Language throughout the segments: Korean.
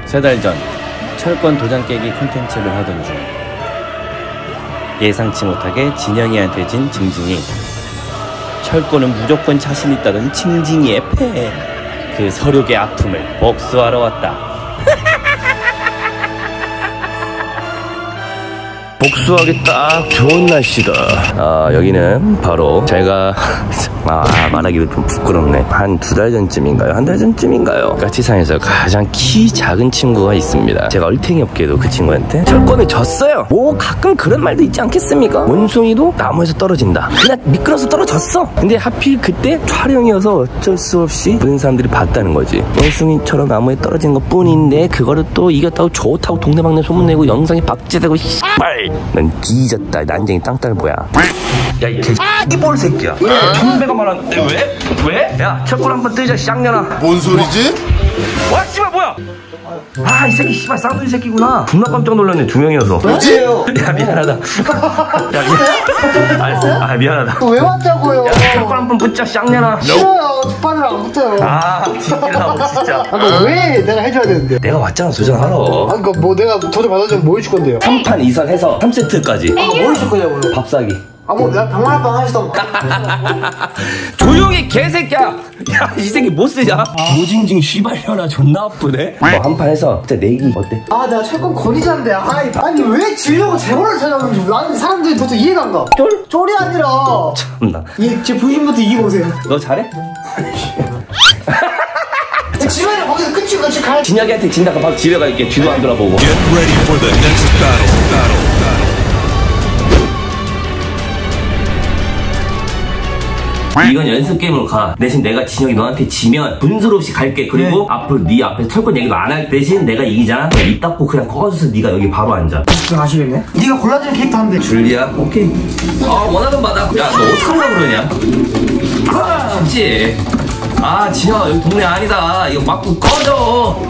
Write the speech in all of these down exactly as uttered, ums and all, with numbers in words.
세 달 전 철권 도장 깨기 콘텐츠를 하던 중 예상치 못하게 진영이한테 진 징징이. 철권은 무조건 자신 있다던 징징이의 패. 그 서륙의 아픔을 복수하러 왔다. 복수하기 딱 좋은 날씨다. 아, 여기는 바로 제가 아 말하기도 좀 부끄럽네. 한 두 달 전쯤인가요? 한 달 전쯤인가요? 까치상에서 가장 키 작은 친구가 있습니다. 제가 얼탱이 없게도 그 친구한테 철권을 졌어요. 뭐 가끔 그런 말도 있지 않겠습니까? 원숭이도 나무에서 떨어진다. 그냥 미끄러서 떨어졌어. 근데 하필 그때 촬영이어서 어쩔 수 없이 모든 사람들이 봤다는 거지. 원숭이처럼 나무에 떨어진 것 뿐인데 그거를 또 이겼다고 좋다고 동네방네 소문내고 영상이 박제되고 씨발 넌 뒤졌다. 난쟁이 땅딸 뭐야. 야, 이 개X볼 새끼야. 왜? 천배가 말하는데 왜? 왜? 야, 철권 한번 뜨자, 쌍년아. 뭔 소리지? 와, 씨발, 뭐야? 아, 이 새끼, 씨발, 쌍둥이 새끼구나. 존나 깜짝 놀랐네, 두 명이어서. 뭐지요? 야, 미안하다. 야, 미안. 아, 아, 미안하다. 왜 왔자고요? 야, 철권 한번 붙자, 쌍년아. 싫어요. 빨리 안 붙어요. 아, 뒤질라고, 진짜. 아, 너 왜 내가 해줘야 되는데? 내가 왔잖아, 도전하러. 아, 그니까 뭐 내가 도전 받아주면 뭐 해줄 건데요? 삼 판 이 선 해서 삼 세트까지. 아, 뭐 해줄 거냐고요? 밥 사기. 아, 뭐 내가 병만합방 하시던 조용히 개새끼야. 야, 이 새끼 뭐 쓰냐? 무징징 씨발려나 존나 아프네. 뭐 한 판 해서 진짜 내기 어때? 아, 내가 철권 권위자인데. 아이, 아니 왜 지려고 제보를 찾아오는지 나는 사람들이 도대체 이해가 안 가. 쫄? 쫄이 아니라 참나. 이, 제 부인부터 이기고 오세요. 너 잘해? 지면에 거기서 끝이고 같이 가야. 진혁이한테 진다가 바로 집에 갈게. 뒤도 안 돌아보고. Get ready for the next battle. battle. 이건 연습 게임으로 가. 대신 내가 진혁이 너한테 지면 분술 없이 갈게. 그리고 네. 앞으로 네 앞에 철권 얘기도 안 할 대신 내가 이기잖아. 입 닫고 그냥 꺼져서 네가 여기 바로 앉아. 좀 아시겠네? 네가 골라주는 캐릭터 하면 돼. 줄리아? 오케이. 아, 원하던 바다. 야, 너 어떡하려고 그러냐? 아, 쉽지. 아, 진혁아, 여기 동네 아니다. 이거 맞고 꺼져.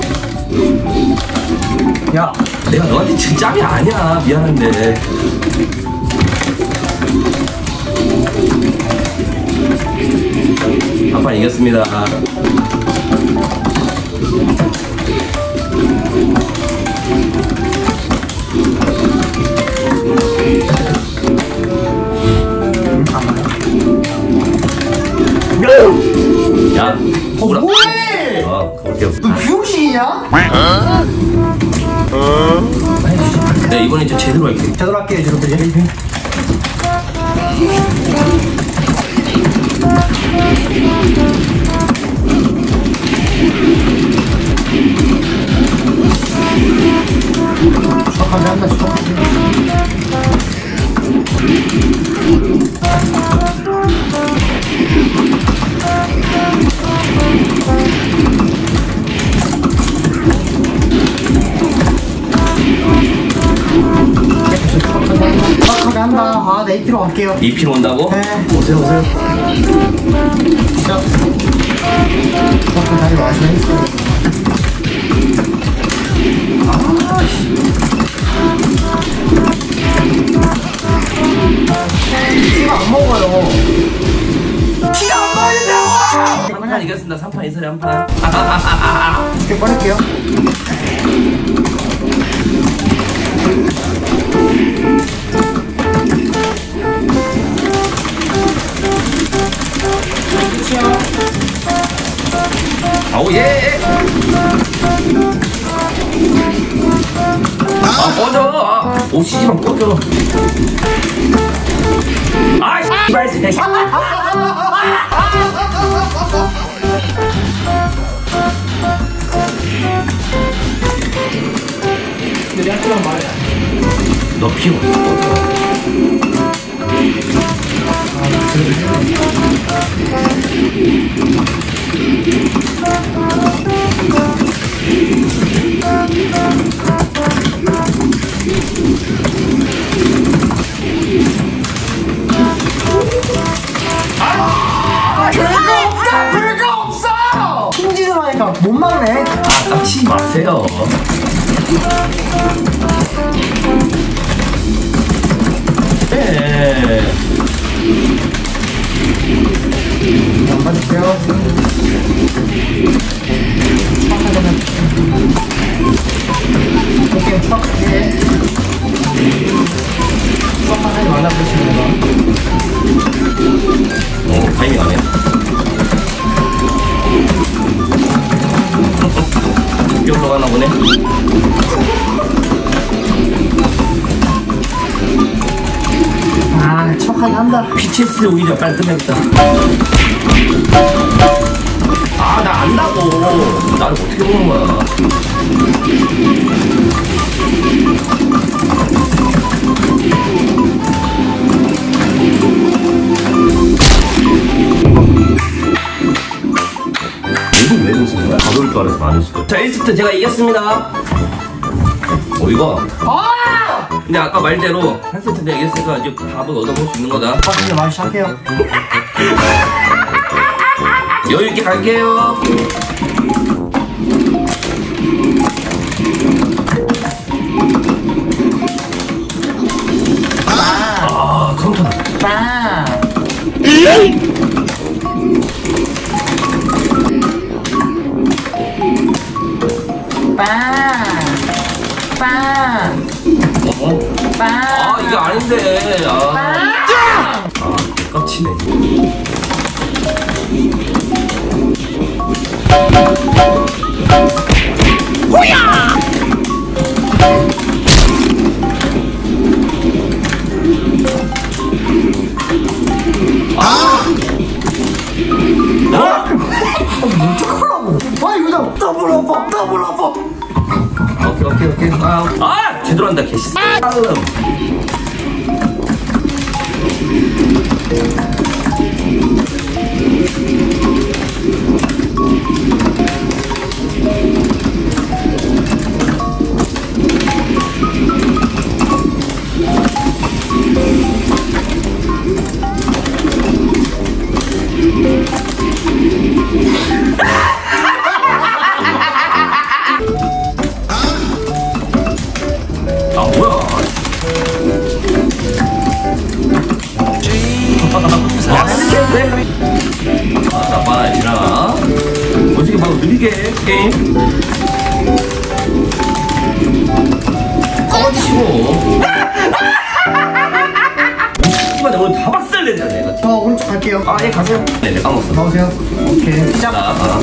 야, 내가 너한테 진 짬이 아니야. 미안한데. 한 판 이겼습니다. 야, 호구라. 뭐해? 어, 그렇게 없어. 너 비용신이냐? 네, 이번엔 좀 제대로 할게. 제대로 할게, 제대로 할게. 추적하게 한다, 추적하게. 추적하게 한다. 아, 네, 이 피로 갈게요. 이 피로 온다고? 네. 오세요, 오세요. 자. 추적하게 다시 마시면 있어요. 피가 안 먹어요. 피가 안 먹는다고! 한 판 이겼습니다. 삼 판 이선에 한 판. 이렇게 꺼낼게요. 아우, 예! 아, 꺼져! 아, 오, 씨지만 꺼져. 아, 씨발, 새끼. 근데 내가 그런 말이야. 너 피워. 꺼져. 아, 별거 없다! 별거 없어! 힘지도 하니까 못 막네. 아, 깝치지 마세요. 네. 안 받을게요. 그냥 추억 예. 추억 하나에 만나보시면 어, 타이밍 아니야? 여기 올라가나 보네. 아 척하게 한다. 피치에스 오히려 빨리 끝내겠다. 아, 나 안다고. 나를 어떻게 보는 거야. 이거 왜 무슨 거야? 가볼 줄 알아서 많을 수도. 자, 일 세트 제가 이겼습니다. 어, 이거. 아! 근데 아까 말대로 한 세트 내가 이겼으니까 이제 밥을 얻어볼 수 있는 거다. 아 이제 많이 시작해요. 여유있게 갈게요. 아, 컴퓨터. 빵! 빵! 빵! 어? 빵! 아, 이게 아닌데. 아, 빵! 아, 깝치네. 호야! 아! 어? 어떡하라고? 아 이거 나 더블 어퍼 더블 어퍼. 아, 오케이, 오케이, 오케이. 아, 아! 제대로 한다, 개씨. 다음. 아, 뭐야? 아, 나빠라, 지나. 어떻게 막 느리게 해, 게임? 꺼지시고. 이씨발, 내가 오늘 다 박살 낸다, 내가. 저 오른쪽 갈게요. 아, 예, 가세요. 네, 네, 까먹었어. 나오세요. 오케이 시작. 아, 아.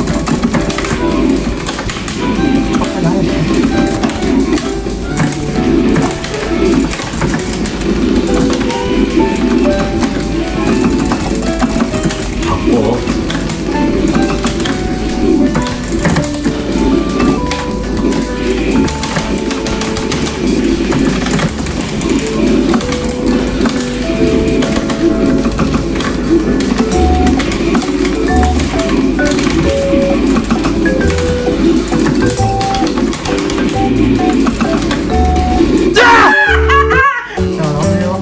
바꿔. 자 나오세요.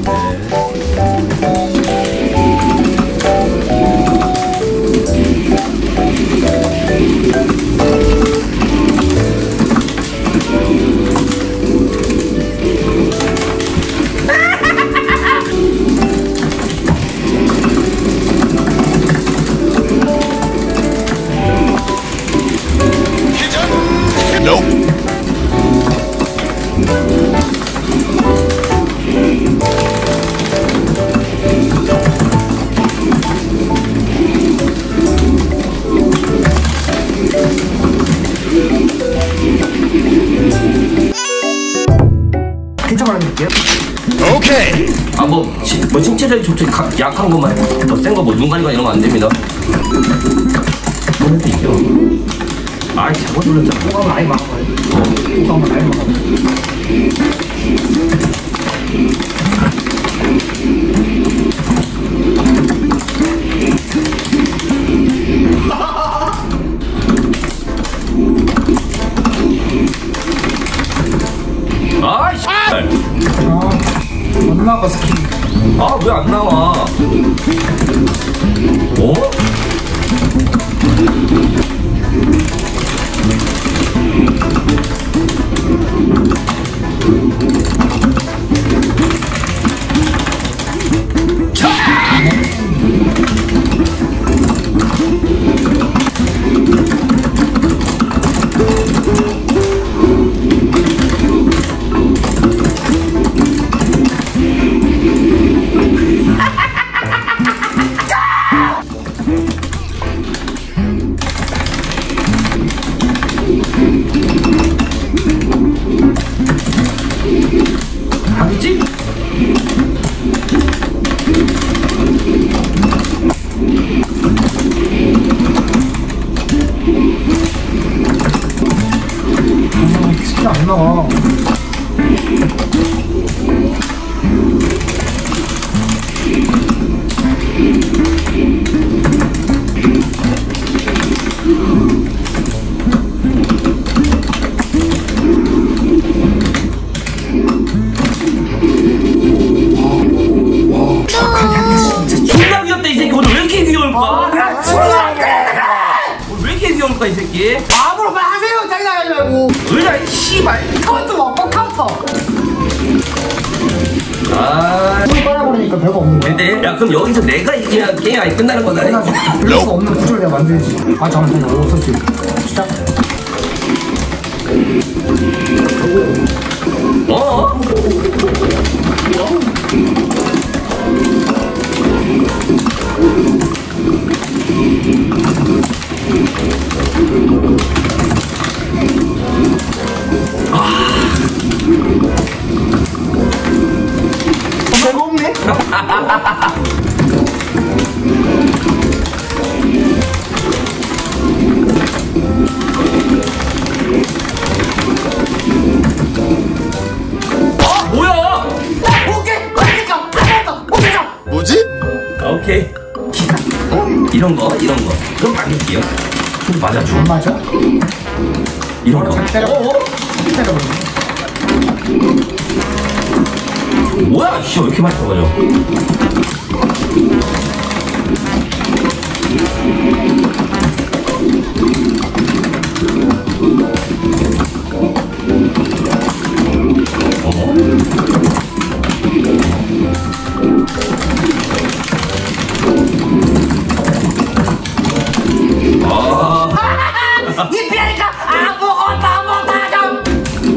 Nope. 괜찮아 말해드릴게요. Okay. 아, 뭐, 시, 뭐 신체적인 조치 가, 약한 것만 해. 더 센 거 뭐 눈 가리거나 이런 거 안 됩니다. 너네도 이겨. 아, 잘못 눌렀잖아. 호감을 아예 막아버려. 호감을 아예 막아버려. 아이씨. 아 얼마가 스킨. 아, 왜 안 나와? 어? 티가 안 나와. 존나 귀엽다 이 새끼. 오늘 왜 이렇게 귀여울까? 왜 이렇게 귀여울까 이 새끼? 아무로 말 하세요. 짜증나게 말고. 왜냐 이 씨발. 카운터 먹고 카운터. 아. 손 빨아버리니까 별거 없는 거야. 근데 야 그럼 여기서 내가 이기면 게임 아예 끝나는 거다. 별거 없는 구조를 내가 만들지. 아 잠깐만 잠깐만. 오 썼지. 시작. 어? 별거 없네. 뭐야? 오케이. 그러니까 아무것도 오케이. 뭐지? 오케이. 어? 이런 거 이런 거. 그럼 맞을게요. 그럼 맞아줘. 안 맞아? 이런 거. 때려. 어? 때려버리네. 뭐야? 씨, 왜 이렇게 많이 터가져? 이 피하니까 아무것도 못하죠.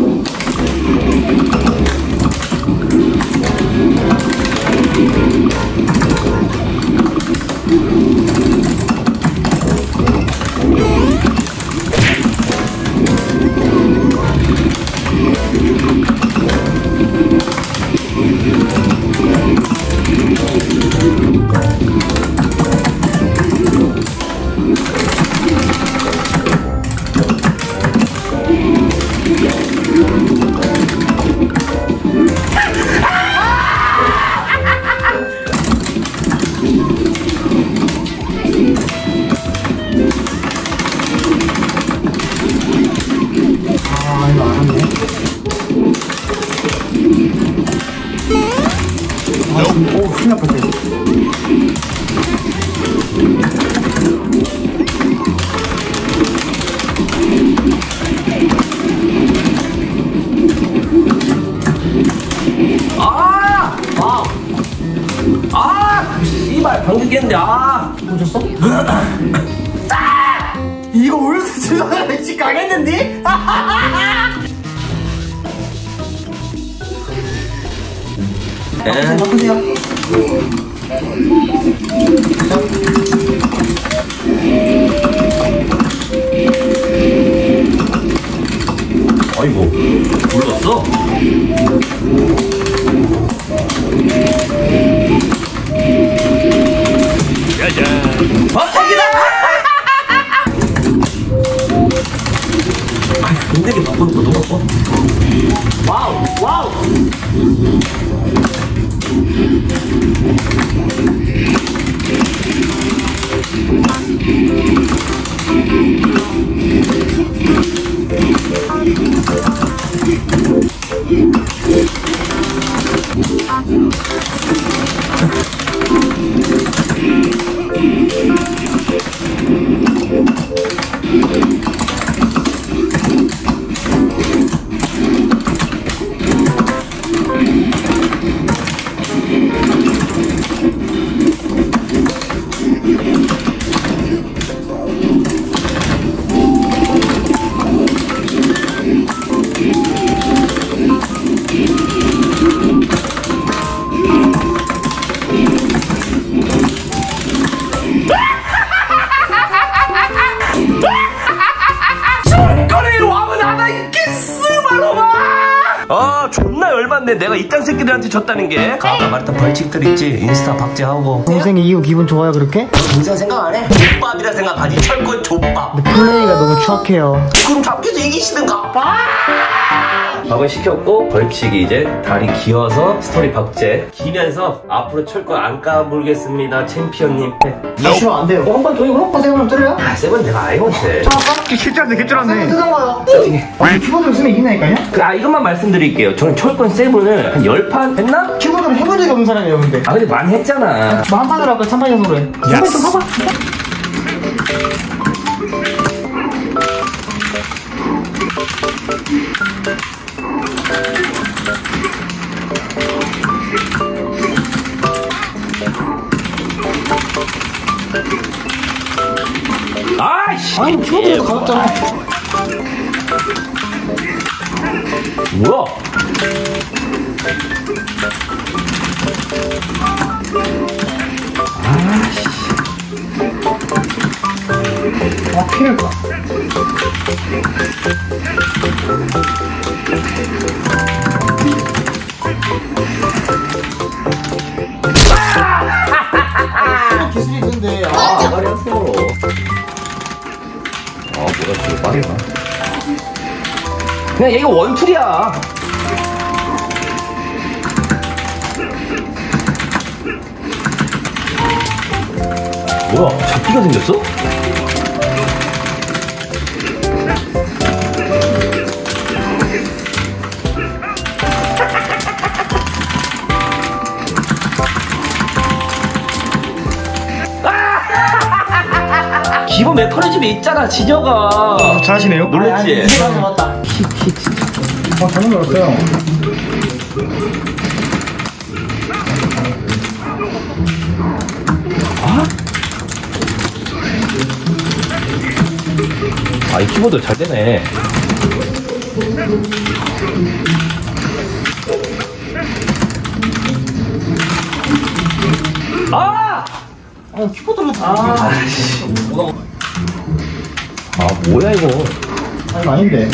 아 이거 알았네. 아, 오 큰일 날 뻔했네. 아! 아! 아! 씨발 방금 깼는데 아! 보셨어? 이거 울수 주사가 지 강했는데? 에? 바꾸세요. 아이고 불렀어? 짜잔. 아 저기다! 아 근데 이게 바꾸는 거 너무 바빠. 와우 와우. 아 존나 열받네. 내가 이딴 새끼들한테 졌다는 게. 아까 말했던 벌칙들 있지. 인스타 박제하고. 동생이 이후 기분 좋아요 그렇게? 동생 생각 안 해? 족밥이라 생각하지. 철권 족밥. 근데 플레이가 너무 추악해요. 그럼 잡혀서 이기시든가. 밥은 시켰고 벌칙이 이제 다리 기어서 스토리 박제 기면서 앞으로 철권 안 까불겠습니다 챔피언님. 아, 싫어 안 돼요. 한 번 더 이거 한번 세번 뚫려요? 아 세번 내가 아예 못해. 개쩔었네 개쩔었네. 세번 뜯어봐요. 어떻게? 아니 키보드 쓰면 이긴다니까요? 그, 아 이것만 말씀드릴게요. 저는 철권 세븐을 한 열 판 했나? 키보드를 해본 적이 없는 사람이에요 근데. 아 근데 많이 했잖아. 뭐 한 판으로 아까 찬반 정도로 해. 한번 좀 봐봐. 아이씨! 아니 키보드에도 가졌잖아. 뭐야? 아 필요할까? 아! 기술이 있는데 아 빨리 하세요. 아 뭐가 되게 빠르다. 그냥 얘가 원툴이야. 뭐야 잡기가 생겼어? 기본 메커니즘이 있잖아 진혁아. 잘하시네요. 놀랬지? 이게 맞다. 키키 진짜. 어 잘못 놀았어요. 아, 이 키보드 잘 되네. 아! 아 키보드로 다. 아, 아, 뭐야, 이거. 아니 아닌데.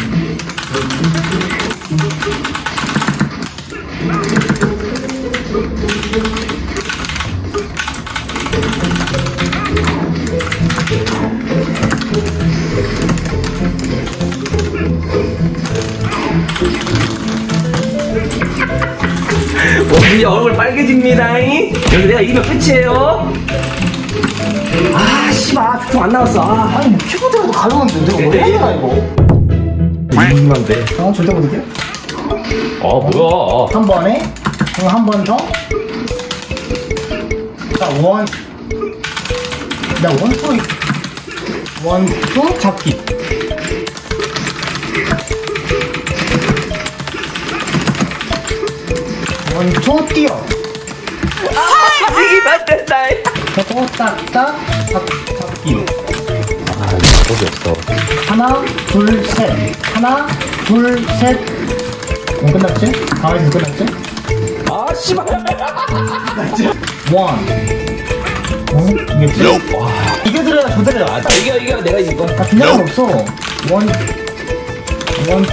원빈이 얼굴 빨개집니다. 여기서 내가 이기면 끝이에요. 아, 씨발, 좀 안 나왔어. 아, 아니 뭐 키보드라도 가져오면 내가 뭐 네, 해야 이거. 민망한데. 상황 절대 못이게요? 아, 뭐야. 한 번에 그럼 한 번 더. 자 원. 나 원투 원투 잡기. 원투 뛰어. 아, 이기면 안 된다. 잡고 딱딱 잡기. 아, 답이 없어. 하나 둘 셋. 하나 둘 셋. 어, 끝났지? 가만히 있어 끝났지? 아, 씨발. 원. 어? 이겼지? 와. 이겨 들어야 저 들어야. 아, 이겨, 이겨. 내가 이거. 아, 중요한 거 없어. 원. 원.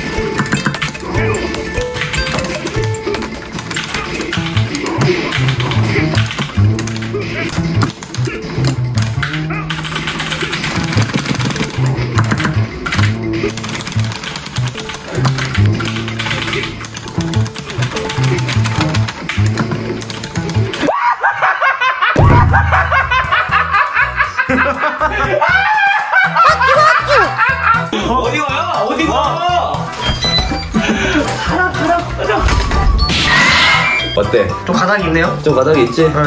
어디 가요? 어디 가? 가라 가라 가라. 어때? 좀 가닥이 있네요? 좀 가닥이 있지? 네.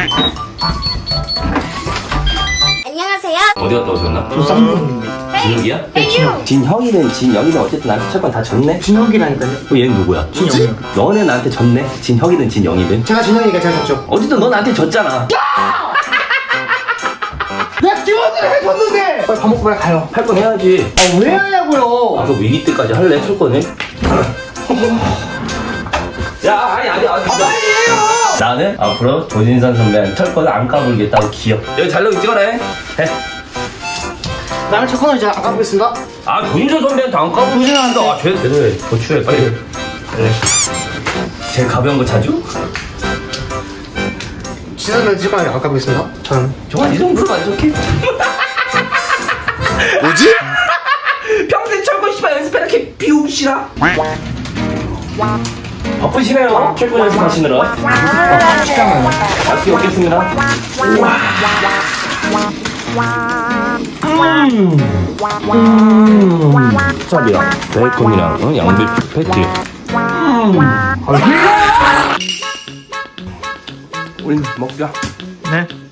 안녕하세요. 어디 갔다 오셨나? 좀 쌍둥이인데. 진혁이야? 헤이유. 진형이는 진영이는 어쨌든 나한테 철권 다 졌네? 진혁이라니까요. 그럼 얘는 누구야? 진영이요. 너는 나한테 졌네? 진혁이든 진영이든? 제가 진혁이가 잘 졌죠. 어쨌든 너 나한테 졌잖아. 내가 키보드를 해줬는데! 빨리 밥 먹고 빨리 가요. 할 건 해야지. 아, 왜 하냐고요? 아, 그 위기 때까지 할래? 철권을? 야, 아니, 아니, 아니. 아, 빨리 해요! 나는 앞으로 조진선 선배한테 철권을 안 까불겠다고 기억. 여기 잘록이 찍어라. 해. 나는 첫번을 이제 안 까보겠습니다. 아, 조진선 선배한테 안 까불 조진선한테. 아, 쟤, 쟤, 고추해, 빨리. 빨리. 제일 가벼운 거 자주? 지선은 지금 안 까보겠습니다. 저는. 정말 이 정도로 만족해? 뭐지? 평생 철권 씨발 연습해라 비우시라. 바쁘시네요. 최고 연습하시느라. 맛있게 먹겠습니다. 우와. 음. 음. 짭이랑 베이컨이랑 어? 양배추 패티. 음. 우린 먹자. 네.